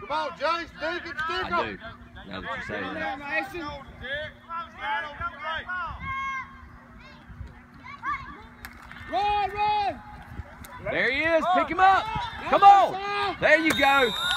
Come on, Johnny, stick it, stick I do. Now that you say that. Run, run! There he is. Pick him up. Come on. There you go.